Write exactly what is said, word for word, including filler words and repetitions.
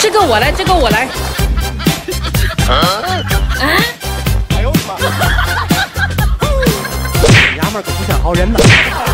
这个我来，这个我来。啊？哎呦我的妈！ 娘们儿可不像好人呐。